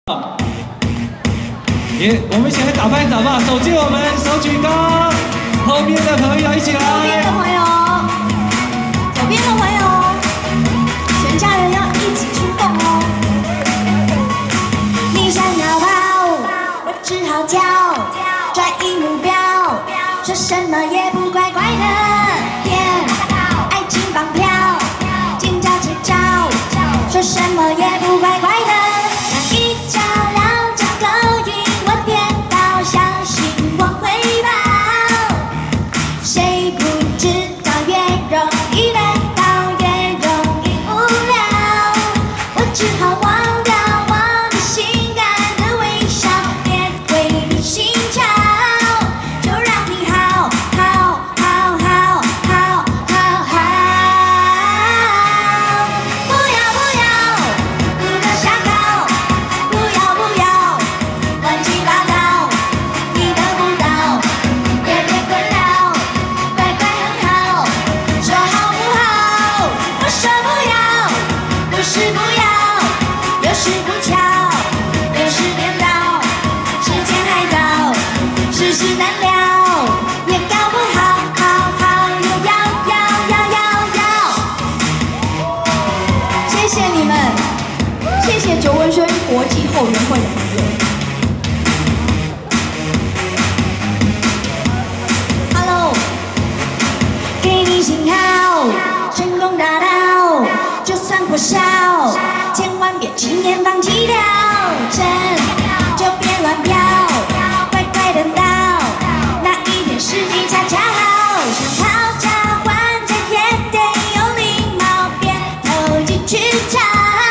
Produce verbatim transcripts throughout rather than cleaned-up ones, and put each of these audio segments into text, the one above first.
也，我们一起来打拍打吧，手借我们，手举高，后面的朋友一起来。 右边的朋友，左边的朋友，全家人要一起出动哦。你想要跑，我只好叫，转移目标，说什么也不乖乖的。天，爱情绑票，尖叫尖叫，说什么也不乖乖的。 谢谢九文轩国际后援会的朋友。Hello， 给你信号，成功达到，就算火烧，千万别轻言放弃掉，真就别乱飘，乖乖等到那一天时机恰恰好，想讨价还价也得有礼貌，别投机取巧。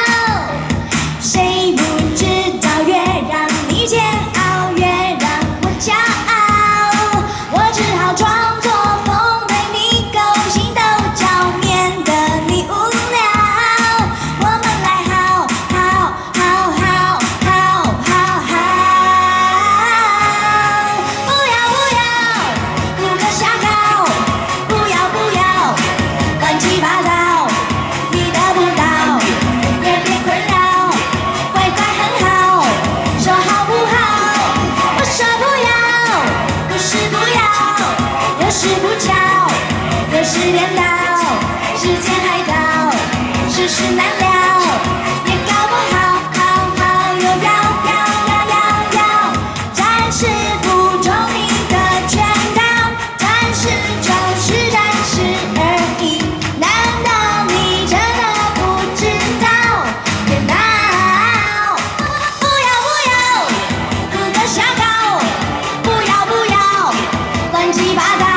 是不巧，有时颠倒，时间还早，世事难料，也搞不好，好好又要要要要要，暂时不中你的圈套，暂时就是暂时而已，难道你真的不知道？别闹，不要不要，不可瞎搞，不要不要，乱七八糟。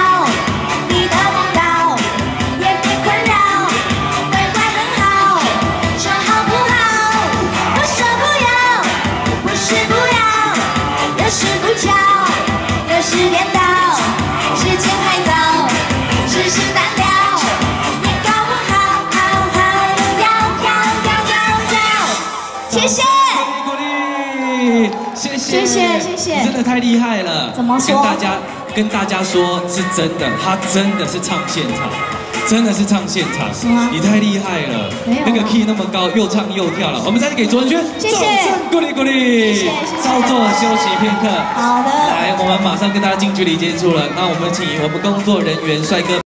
谢谢， 鼓励，谢谢， 谢谢，谢谢， 你真的太厉害了。 怎么说？ 跟大家跟大家说，是真的，他真的是唱现场，真的是唱现场。 是吗？ 你太厉害了，那个 key 那么高，又唱又跳了。我们再次给卓文萱， 谢谢， 鼓励鼓励， 谢谢， 稍作休息片刻。 好的， 来，我们马上跟大家近距离接触了。那我们请我们工作人员帅哥。